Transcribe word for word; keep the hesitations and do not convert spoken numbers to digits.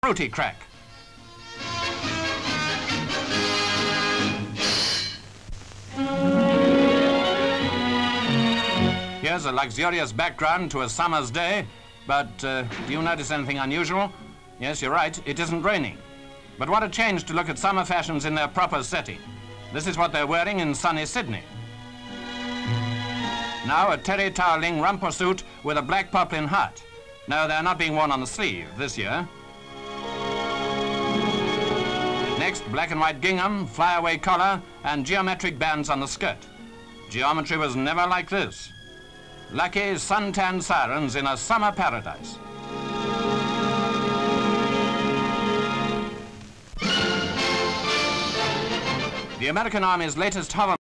fruity crack. Here's a luxurious background to a summer's day, but uh, do you notice anything unusual? Yes, you're right, it isn't raining. But what a change to look at summer fashions in their proper setting. This is what they're wearing in sunny Sydney. Now a terry toweling rumper suit with a black poplin hat. No, they're not being worn on the sleeve this year. Next, black and white gingham, flyaway collar, and geometric bands on the skirt. Geometry was never like this. Lucky suntanned sirens in a summer paradise. The American Army's latest hover